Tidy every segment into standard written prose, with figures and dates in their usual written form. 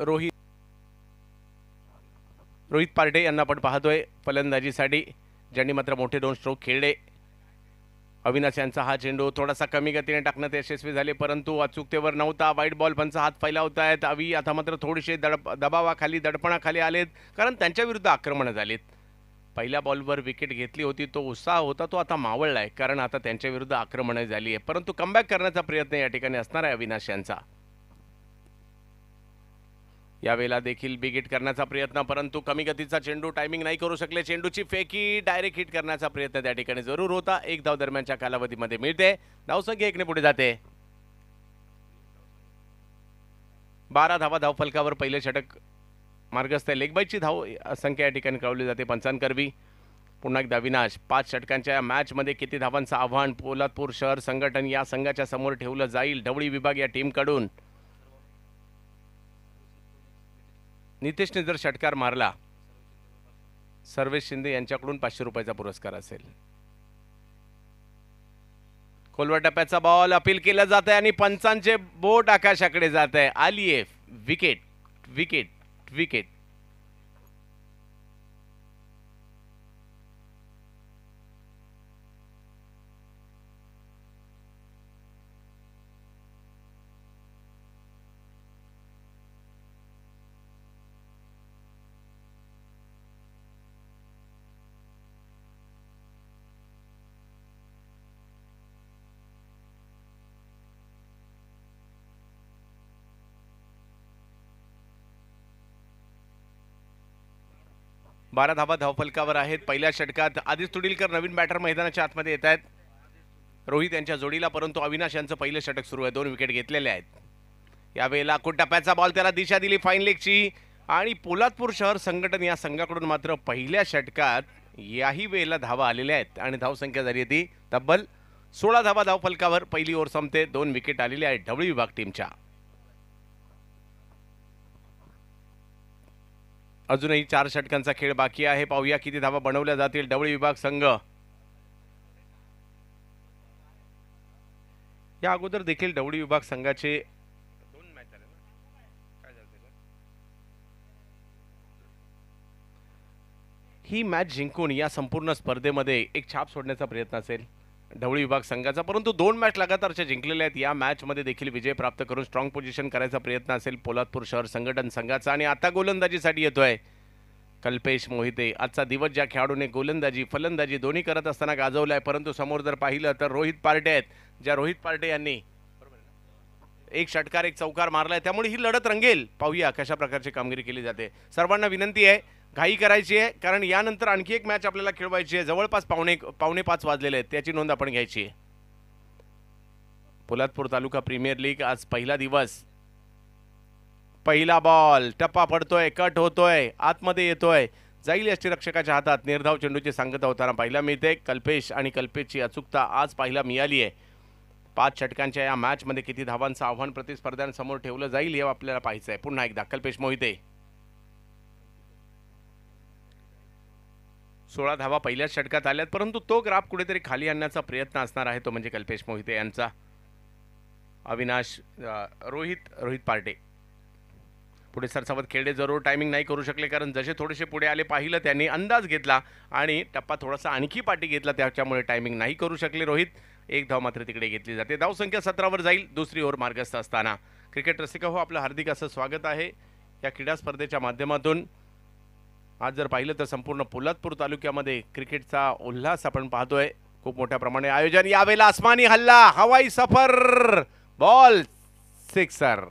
Rohit Partey यांना आपण पाहतोय फलंदाजीसाठी, ज्यांनी मात्र मोठे 2 स्ट्रोक खेळले. अविनाश यांचा हा चेंडू थोडासा कमी गतीने टाकण्यात यशस्वी झाले, परंतु अचूकतेवर नव्हता. वाईट बॉल पंच हात फैलावतायत. अवी आता मात्र थोडेसे दबावाखाली दडपणाखाली आलेत, कारण त्यांच्या विरुद्ध आक्रमण झालीत. पहिल्या बॉलवर विकेट घेतली होती, तो उत्साह होता तो आता मावळलाय, कारण आता त्यांच्या विरुद्ध आक्रमण झाली आहे. परंतु कमबॅक करण्याचा प्रयत्न या ठिकाणी असणार आहे अविनाश यांचा. यावेळेला देखील बिग हिट करण्याचा प्रयत्न, परंतु कमी गतीचा चेंडू, टायमिंग नाही करू शकले. चेंडूची फेकी डायरेक्ट हिट करण्याचा प्रयत्न त्या ठिकाणी जरूर होता. 1 धाव दरम्यानच्या कालावधीमध्ये मिळते. धावसंख्या 1 ने पुढे जाते. 12 धावा धावफलकावर पहिले षटक मार्गस्थ आहे. लेगबाईची धाव संख्या या ठिकाणी कळवली जाते पंचांकरवी. पुन्हा एकदा अविनाश. 5 षटकांच्या या मॅचमध्ये किती धावांचं आव्हान पोलादपूर शहर संघटन या संघाच्या समोर ठेवलं जाईल ढवळी विभाग या टीमकडून. नितेशने जर षटकार मारला, सर्वेश शिंदे यांच्याकडून 500 रुपयाचा पुरस्कार असेल. खोलवर टप्प्याचा बॉल अपील केला जात आहे आणि पंचांचे बोट आकाशाकडे जात आहे. आलीये विकेट विकेट विकेट. बारा धावा धावफलकावर आहेत. पहिल्या षटकात आदिश तुडीलकर नवीन बॅटर मैदानाच्या आतमध्ये येत आहेत रोहित यांच्या जोडीला, परंतु अविनाश यांचं पहिलं षटक सुरू आहे. 2 विकेट घेतलेले आहेत. यावेळेला टप्प्याचा बॉल, त्याला दिशा दिली फाईन लेगची आणि पोलादपूर शहर संघटन या संघाकडून मात्र पहिल्या षटकात याही वेळेला धावा आलेल्या आहेत आणि धावसंख्या झाली ती तब्बल 16 धावा धावफलकावर. पहिली ओव्हर संपते. 2 विकेट आलेले आहेत ढवळी विभाग टीमच्या. अजूनही 4 षटकांचा खेळ बाकी आहे. पाहूया किती धावा बनवल्या जातील ढवळी विभाग संघ. या अगोदर देखील ढवळी विभाग संघाचे 2 मॅच झाले ना, काय झालं? ही मॅच जिंकून या संपूर्ण स्पर्धेमध्ये एक छाप सोडण्याचा प्रयत्न असेल ढवळी विभाग संघाचा, परंतु 2 मॅच लगातारच्या जिंकलेल्या आहेत. या मॅचमध्ये देखील विजय प्राप्त करून स्ट्रॉंग पोझिशन करायचा प्रयत्न असेल पोलादपूर शहर संघटन संघाचा. आणि आता गोलंदाजीसाठी येतोय कल्पेश मोहिते. आजचा दिवस ज्या खेळाडूने गोलंदाजी फलंदाजी दोन्ही करत असताना गाजवलाय, परंतु समोर जर पाहिलं तर रोहित पार्टे आहेत. ज्या रोहित पार्टे यांनी 1 षटकार 1 चौकार मारलाय, त्यामुळे ही लढत रंगेल. पाहूया कशा प्रकारची कामगिरी केली जाते. सर्वांना विनंती आहे, घाई करायची आहे, कारण यानंतर आणखी एक मॅच आपल्याला खेळवायची आहे. जवळपास पावणे 5 वाजलेले आहेत, त्याची नोंद आपण घ्यायची आहे. पोलादपूर तालुका प्रीमियर लीग आज पहिला दिवस. पहिला बॉल, टप्पा पडतोय, कट होतोय, आतमध्ये येतोय, जाईल यष्टीरक्षकाच्या हातात. निर्धाव चेंडूची सांगता होताना पाहिला मिळते. कल्पेश आणि कल्पेशची अचूकता आज पाहिला मिळाली आहे. 5 षटकांच्या या मॅचमध्ये किती धावांचं आव्हान प्रतिस्पर्ध्यांसमोर ठेवलं जाईल हे आपल्याला पाहायचं आहे. पुन्हा एकदा कल्पेश मोहिते. 16 धावा पहिल्याच षटकात आल्यात, परंतु तो ग्राफ कुठेतरी खाली आणण्याचा प्रयत्न असणार आहे, तो म्हणजे कल्पेश मोहिते यांचा. अविनाश रोहित पार्टे पुढे सरसावत खेळले, जरूर टायमिंग नाही करू शकले, कारण जसे थोडेसे पुढे आले पाहिलं त्यांनी अंदाज घेतला आणि टप्पा थोडासा आणखी पाठी घेतला, त्याच्यामुळे टायमिंग नाही करू शकले रोहित. 1 धाव मात्र तिकडे घेतली जाते. धावसंख्या 17 वर जाईल दुसरी ओव्हर मार्गस्थ असताना. क्रिकेट रसिक हो, आपलं हार्दिक असं स्वागत आहे या क्रीडा स्पर्धेच्या माध्यमातून. आज जर पाहिलं तर संपूर्ण पोलादपूर तालुक्यामध्ये क्रिकेटचा उल्हास आपण पाहतोय. खूप मोठ्या प्रमाणे आयोजन. यावेळेला आसमानी हल्ला, हवाई सफर, बॉल, सिक्सर.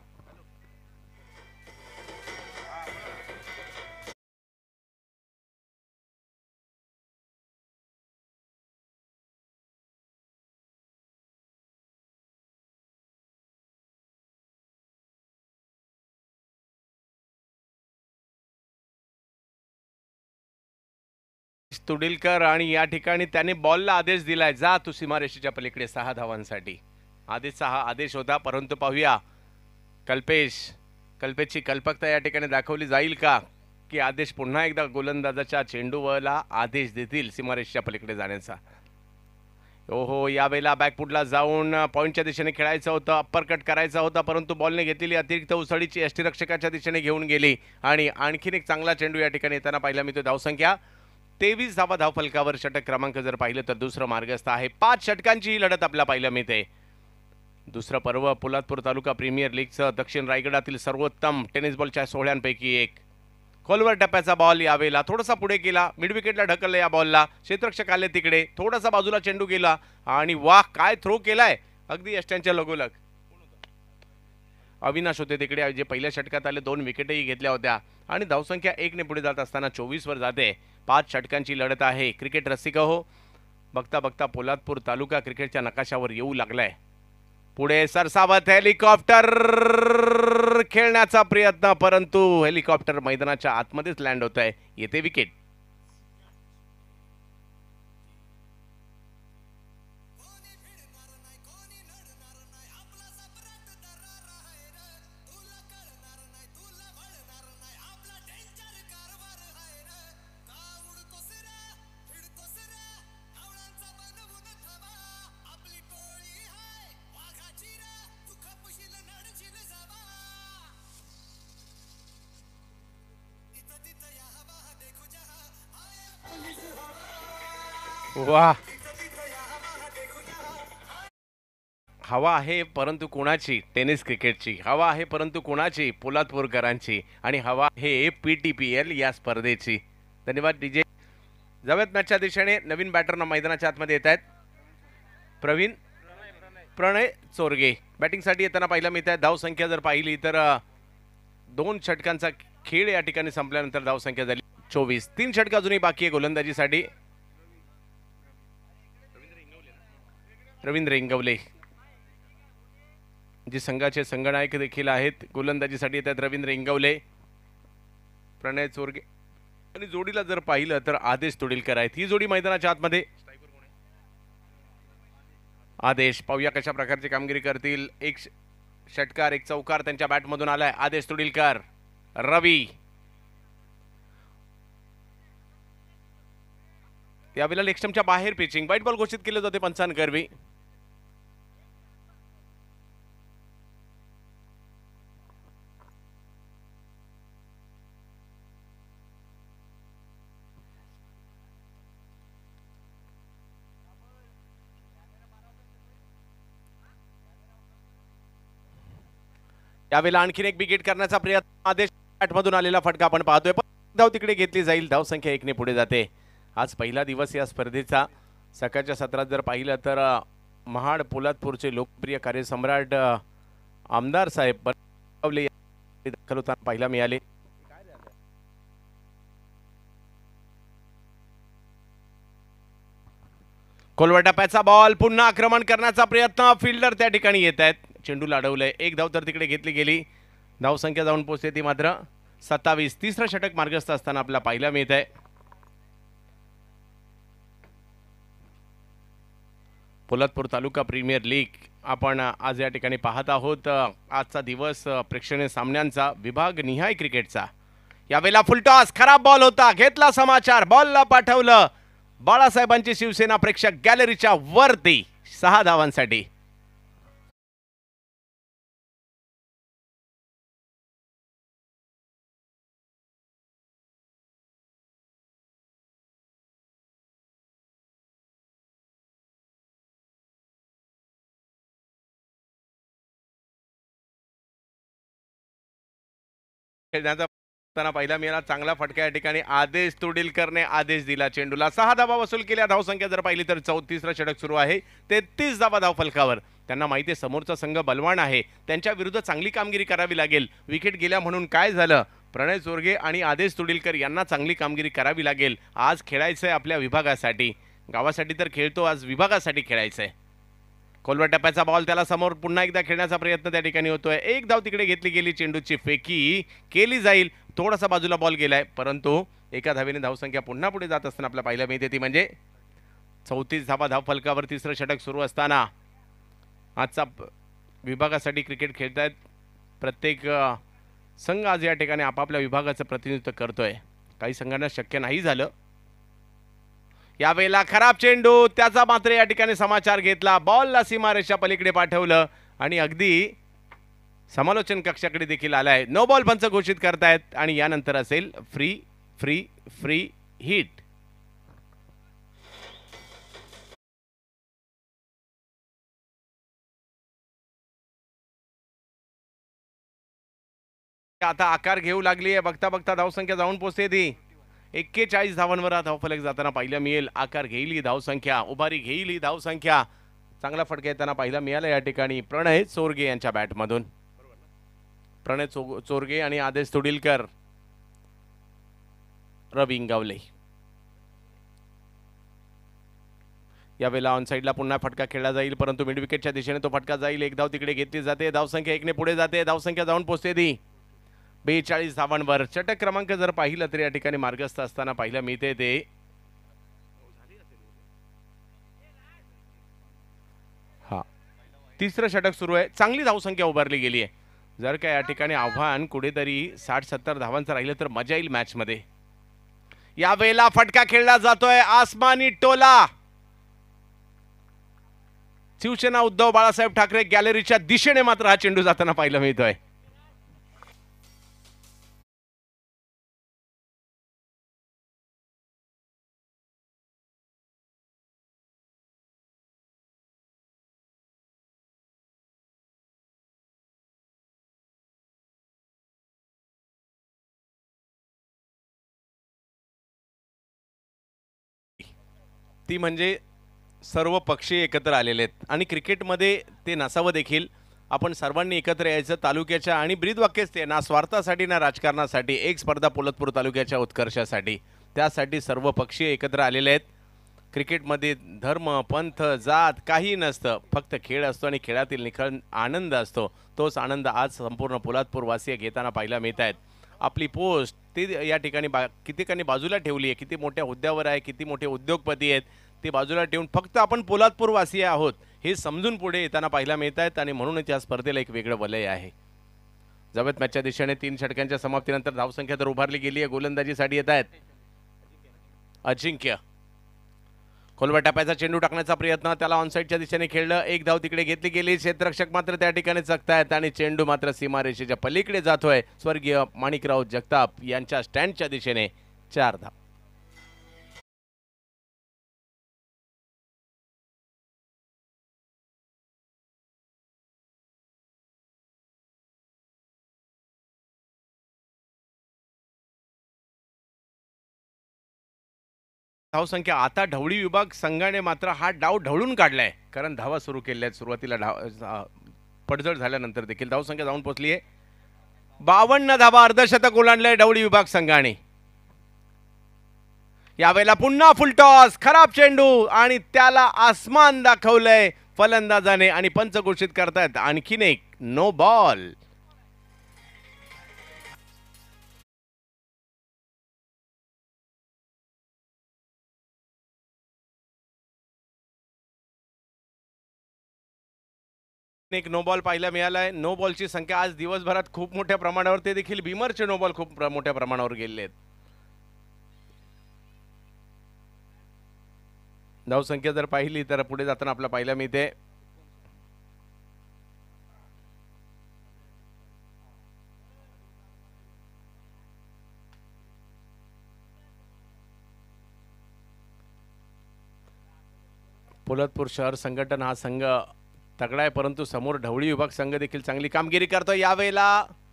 तुडीलकर आणि या ठिकाणी त्याने बॉलला आदेश दिलाय, जा तू सीमारेषेच्या पलीकडे 6 धावांसाठी. आदेशचा हा आदेश होता, परंतु पाहूया कल्पेशची कल्पकता या ठिकाणी दाखवली जाईल का, की आदेश पुन्हा एकदा गोलंदाजाच्या चेंडूवरला आदेश देतील सीमारेषेच्या पलीकडे जाण्याचा. ओहो, यावेळेला बॅकफुटला जाऊन पॉईंटच्या दिशेने खेळायचं होतं, अप्पर कट करायचा होता, परंतु बॉलने घेतलेली अतिरिक्त उसळीची यष्टीरक्षकाच्या दिशेने घेऊन गेली आणि आणखीन एक चांगला चेंडू या ठिकाणी येताना पाहिला मी. तो धावसंख्या 23 धावा धावफलकावर. षटक क्रमांक जर पाहिलं तर दुसरं मार्गस्थ आहे. 5 षटकांची ही लढत आपल्याला पाहायला मिळते. दुसरं पर्व पोलादपूर तालुका प्रीमियर लीगचं दक्षिण रायगडातील सर्वोत्तम टेनिस बॉलच्या सोहळ्यांपैकी एक. खोलवर टप्प्याचा बॉल यावेळेला थोडासा पुढे गेला, मिड विकेटला ढकललं या बॉलला. क्षेत्ररक्षक आले तिकडे, थोडासा बाजूला चेंडू गेला आणि वाह काय थ्रो केलाय अगदी यष्ट्यांच्या लगोलग. अविनाश होते तिकडे, जे पहिल्या षटकात आले 2 विकेटही घेतल्या होत्या आणि धावसंख्या 1 ने पुढे जात असताना 24 वर जाते. 5 षटकांची लढत आहे. क्रिकेट रसिक हो, बघता बघता पोलादपूर तालुका क्रिकेटच्या नकाशावर येऊ लागलाय. पुढे सरसावत हेलिकॉप्टर खेळण्याचा प्रयत्न, परंतु हेलिकॉप्टर मैदानाच्या आतमध्येच लँड होत आहे. येते विकेट. वाह, हवा आहे परंतु कोणाची? टेनिस क्रिकेटची हवा आहे, परंतु कोणाची? पोलादपूरकरांची. आणि हवा आहे PTPL या स्पर्धेची. धन्यवाद डीजे. जाऊयात मॅचच्या दिशेने. नवीन बॅटरना मैदानाच्या आतमध्ये येत आहेत. प्रणय चोरगे बॅटिंगसाठी येताना पाहिला मिळत आहे. धावसंख्या जर पाहिली तर 2 षटकांचा खेळ या ठिकाणी संपल्यानंतर धावसंख्या झाली 24. 3 षटक अजूनही बाकी आहे गोलंदाजीसाठी. रवींद्र इंगवले जे संघाचे संघनायक देखील आहेत, गोलंदाजीसाठी येतात रवींद्र इंगवले, प्रणय चोरगे आणि जोडीला जर पाहिलं तर आदेश तोडीलकर आहेत. ही जोडी मैदानाच्या आतमध्ये. आदेश पाहूया कशा प्रकारची कामगिरी करतील. एक षटकार, एक चौकार त्यांच्या बॅटमधून आलाय. आदेश तोडीलकर, रवी यावेळेला लेगस्टंपच्या बाहेर पिचिंग. व्हाईट बॉल घोषित केले जाते पंचांकरवी. यावेळेला आणखीन एक विकेट करण्याचा प्रयत्न. आदेश बॅटमधून आलेला फटका आपण पाहतोय, पण धाव तिकडे घेतली जाईल. धावसंख्या 1 ने पुढे जाते. आज पहिला दिवस या स्पर्धेचा. सकाळच्या सत्रात जर पाहिलं तर महाड पोलादपूरचे लोकप्रिय कार्यसम्राट आमदार साहेब दाखल होताना पाहायला मिळाले. खोलवर टप्प्याचा बॉल, पुन्हा आक्रमण करण्याचा प्रयत्न. फिल्डर त्या ठिकाणी येत आहेत. चेंडू अडवलंय. 1 धाव तर तिकडे घेतली गेली. धावसंख्या जाऊन पोहोचते ती मात्र 27. तिसरं षटक मार्गस्थ असताना आपल्याला पाहायला मिळत आहे. पोलादपूर तालुका प्रीमियर लीग आपण आज या ठिकाणी पाहत आहोत. आजचा दिवस प्रेक्षणीय सामन्यांचा, विभाग निहाय क्रिकेटचा. यावेळेला फुलटॉस, खराब बॉल होता, घेतला समाचार, बॉलला पाठवलं. बाळासाहेबांची शिवसेना प्रेक्षक गॅलरीच्या वरती 6 धावांसाठी. खेळण्याचा पहिला मिळाला चांगला फटका. या ठिकाणी आदेश तोडीलकरने आदेश दिला. चेंडूला 6 धावा वसूल केल्या. धावसंख्या जर पाहिली तर 34रं षटक सुरू आहे. 33 धावा धावफलकावर. त्यांना माहिती आहे समोरचा संघ बलवान आहे, त्यांच्या विरुद्ध चांगली कामगिरी करावी लागेल. विकेट गेल्या म्हणून काय झालं, प्रणय चोरगे आणि आदेश तोडीलकर यांना चांगली कामगिरी करावी लागेल. आज खेळायचं आहे आपल्या विभागासाठी. गावासाठी तर खेळतो, आज विभागासाठी खेळायचं आहे. खोलवर टप्प्याचा बॉल, त्याला समोर पुन्हा एकदा खेळण्याचा प्रयत्न त्या ठिकाणी होतोय. 1 धाव तिकडे घेतली गेली. चेंडूची फेकी केली जाईल. थोडासा बाजूला बॉल गेलाय, परंतु एका धावेने धावसंख्या पुन्हा पुढे जात असताना आपल्याला पाहायला मिळते ती म्हणजे 34 धावा धावफलकावर. तिसरं षटक सुरू असताना आजचा विभागासाठी क्रिकेट खेळतायत प्रत्येक संघ. आज या ठिकाणी आपापल्या विभागाचं प्रतिनिधित्व करतोय. काही संघांना शक्य नाही झालं. यावेळेला खराब चेंडू, त्याचा मात्र या ठिकाणी समाचार घेतला, बॉलला सीमारेषा पलीकडे पाठवलं आणि अगदी समालोचन कक्षाकडे देखील आलाय. नो बॉल पंच घोषित करतायत आणि यानंतर असेल फ्री फ्री फ्री हिट. आता आकार घेऊ लागली आहे. बघता बघता धावसंख्या जाऊन पोहोचते ती 41 धावांवर हा धावफलक जाताना पाहायला मिळेल. आकार घेईल ही धावसंख्या, उभारी घेईल ही धावसंख्या. चांगला फटका येताना पाहायला मिळाला या ठिकाणी प्रणय चोरगे यांच्या बॅटमधून. प्रणय चोरगे आणि आदेश तुडिलकर, रवी इंगावले. यावेळेला ऑन साईडला पुन्हा फटका खेळला जाईल, परंतु मिड विकेटच्या दिशेने तो फटका जाईल. एक धाव तिकडे घेतली जाते. धावसंख्या 1 ने पुढे जाते. धावसंख्या जाऊन पोहोचते ती 42 धावांवर. षटक क्रमांक जर पाहिलं तर या ठिकाणी मार्गस्थ असताना पाहायला मिळते ते हा तिसरं षटक सुरू आहे. चांगली धावसंख्या उभारली गेली आहे. जर का या ठिकाणी आव्हान कुठेतरी 60-70 धावांचं राहिलं तर मजा येईल मॅच मध्ये. यावेळेला फटका खेळला जातोय, आसमानी टोला. शिवसेना उद्धव बाळासाहेब ठाकरे गॅलरीच्या दिशेने मात्र हा चेंडू जाताना पाहायला मिळतोय. ती म्हणजे सर्व पक्षी एकत्र आलेले आहेत आणि क्रिकेटमध्ये ते नसावं देखील. आपण सर्वांनी एकत्र यायचं तालुक्याच्या, आणि ब्रीदवाक्यच ते, ना स्वार्थासाठी ना राजकारणासाठी, एक स्पर्धा पोलतपूर तालुक्याच्या उत्कर्षासाठी. त्यासाठी सर्व पक्षी एकत्र आलेले आहेत. क्रिकेटमध्ये धर्म पंथ जात काही नसतं, फक्त खेळ असतो आणि खेळातील निखळ आनंद असतो. तोच आनंद आज संपूर्ण पोलादपूर वासीय घेताना पाहायला मिळत आहेत. आपली पोस्ट ती या ठिकाणी कितीकांनी बाजूला ठेवली आहे. किती मोठ्या हुद्द्यावर आहे, किती मोठे उद्योगपती आहेत, ते बाजूला ठेवून फक्त आपण पोलादपूर वासीय आहोत हे समजून पुढे येताना पाहायला मिळत आहेत. आणि म्हणूनच या स्पर्धेला एक वेगळं वलय आहे. जवत मॅचच्या दिशेने 3 षटकांच्या समाप्तीनंतर धावसंख्या तर उभारली गेली आहे. गोलंदाजीसाठी येत आहेत अजिंक्य. खोलवर टप्प्याचा चेंडू टाकण्याचा प्रयत्न, त्याला ऑनसाईडच्या दिशेने खेळलं. एक धाव तिकडे घेतली गेली. क्षेत्ररक्षक मात्र त्या ठिकाणी चकतायत आणि चेंडू मात्र सीमारेषेच्या पलीकडे जातोय. स्वर्गीय माणिकराव जगताप यांच्या स्टँडच्या दिशेने 4 धाव. धावसंख्या आता ढवळी विभाग संघाने मात्र हा डाव ढवळून काढलाय, कारण धावा सुरू केल्या आहेत. सुरुवातीला पडझड झाल्यानंतर देखील धावसंख्या जाऊन पोहोचली आहे 52 धावा. अर्धशतक ओलांडलंय ढवळी विभाग संघाने. यावेळेला पुन्हा फुलटॉस, खराब चेंडू आणि त्याला आसमान दाखवलंय फलंदाजाने आणि पंच घोषित करतायत आणखीन एक नो बॉल. एक नो बॉल पाहायला मिळालाय. नो बॉलची संख्या आज दिवसभरात खूप मोठ्या प्रमाणावर, ते देखील बीमरचे नो बॉल खूप मोठ्या प्रमाणावर गेलेले आहेत. धावसंख्या जर पाहिली तर पुढे जाताना आपल्याला पाहायला मिळते पोलादपूर शहर संघटन हा संघ तगडा आहे, परंतु समोर ढवळी विभाग संघ देखील चांगली कामगिरी करतो. यावेळेला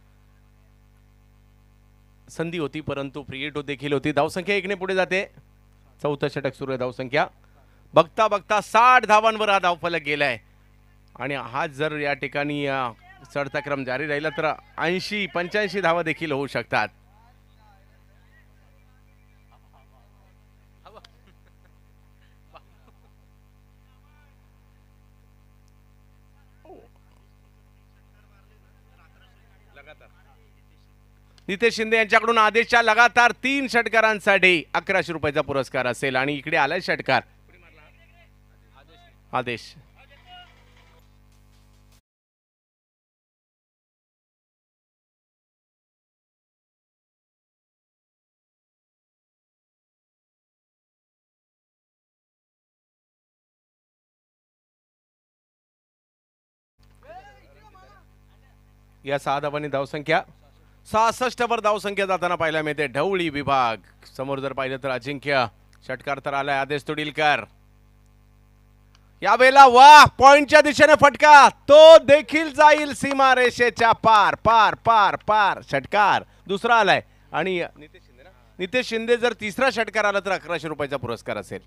संधी होती परंतु फ्री हिट देखील होती. धावसंख्या 1 ने पुढे जाते. चौथं षटक सुरू आहे. धावसंख्या बघता बघता 60 धावांवर हा धावफलक गेलाय आणि हा जर या ठिकाणी चढता क्रम जारी राहिला तर 80-85 धावा देखील होऊ शकतात. नितेश शिंदे यांच्याकडून आदेशच्या लगातार 3 षटकारांसाठी 1100 रुपयाचा पुरस्कार असेल आणि इकडे आलाय षटकार आदेश. या 6 धावांनी धावसंख्या 66 वर धावसंख्या जाताना पाहायला मिळते ढवळी विभाग. समोर जर पाहिलं तर अजिंक्य, षटकार तर आलाय आदेश तुडीलकर. यावेळेला वा पॉइंटच्या दिशेने फटका, तो देखील जाईल सीमा रेषेच्या पार पार पार पार. षटकार दुसरा आलाय आणि नितेश शिंदे जर तिसरा षटकार आला तर 1100 रुपयाचा पुरस्कार असेल.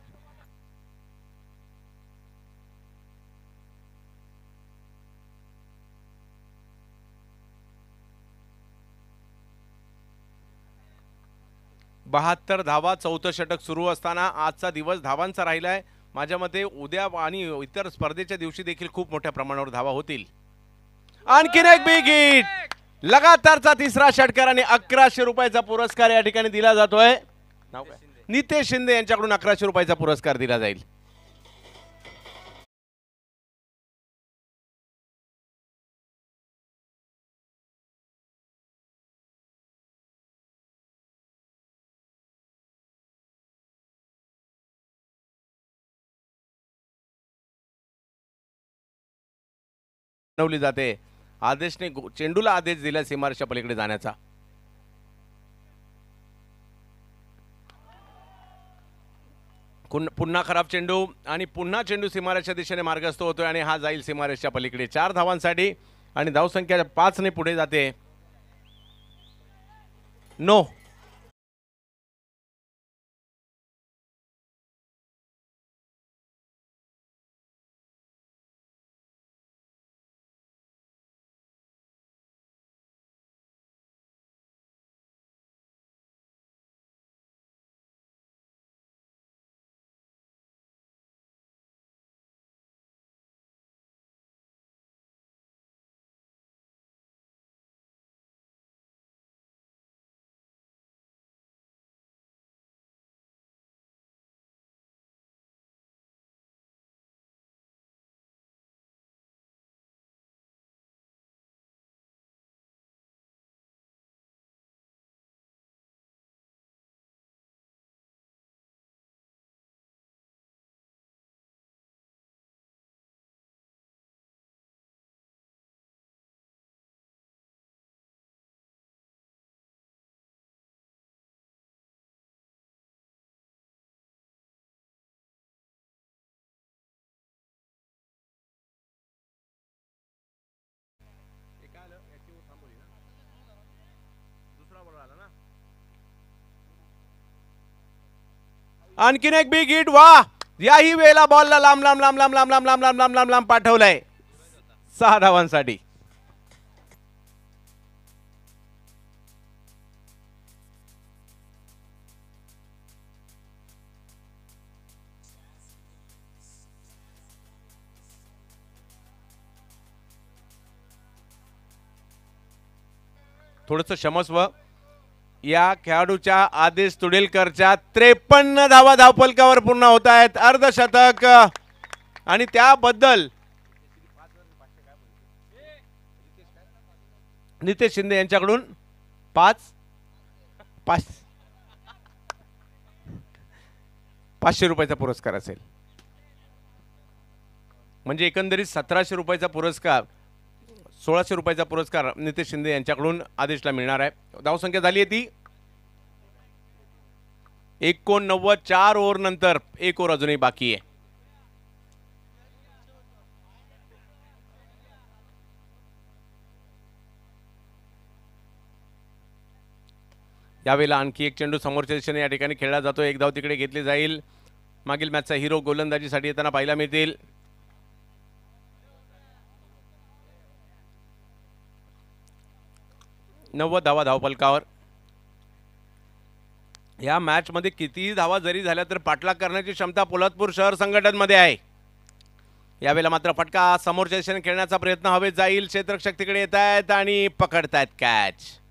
बहात्तर धावा, चौथं षटक सुरू असताना आजचा दिवस धावांचा राहिलाय. माझ्या मते उद्या आणि इतर स्पर्धेच्या दिवशी देखील खूप मोठ्या प्रमाणावर धावा होतील. आणखीन एक बिग हिट, लगातारचा तिसरा षटकार आणि 1100 रुपयाचा पुरस्कार या ठिकाणी दिला जातोय. नितेश शिंदे यांच्याकडून 1100 रुपयाचा पुरस्कार दिला जाईल. बनवली जाते. आदेशने चेंडूला आदेश दिला सीमारेषेच्या पलीकडे जाण्याचा. पुन्हा खराब चेंडू आणि पुन्हा चेंडू सीमारेषेच्या दिशेने मार्गस्थ होतोय आणि हा जाईल सीमारेषेच्या पलीकडे. 4 धावांसाठी आणि धावसंख्या 5 ने पुढे जाते. नो आणखीन एक बिग हिट. वा याही वेळेला बॉलला लांब लांब लांब लांब लांब लांब लांब लांब लांब लांब लांब पाठवलंय 6 धावांसाठी. थोडंसं क्षमस्व. या खेळाडूच्या आदेश तुडेलकरच्या 53 धावा धावफलकावर पूर्ण होत आहेत. अर्धशतक आणि त्याबद्दल नितेश शिंदे यांच्याकडून 500 रुपयाचा पुरस्कार असेल. म्हणजे एकंदरीत 1700 रुपयाचा पुरस्कार, 1600 रुपयाचा पुरस्कार नितेश शिंदे यांच्याकडून आदेशला मिळणार आहे. धावसंख्या झाली आहे ती 89. 4 ओव्हर नंतर 1 ओव्हर अजूनही बाकी आहे. यावेळेला आणखी एक चेंडू समोरच्या दिशेने या ठिकाणी खेळला जातो. एक धाव तिकडे घेतली जाईल. मागील मॅचचा हिरो गोलंदाजीसाठी येताना पाहायला मिळतील. नव्वद धावा धावफलकावर. या मॅच मध्ये कितीही धावा जरी झाल्या तर पाठलाग करण्याची क्षमता पोलादपूर शहर संघटनमध्ये आहे. यावेळेला मात्र फटका समोरच्या दिशेने खेळण्याचा प्रयत्न हवेत जाईल. क्षेत्ररक्षक तिकडे येत आहेत आणि पकडतायत कॅच.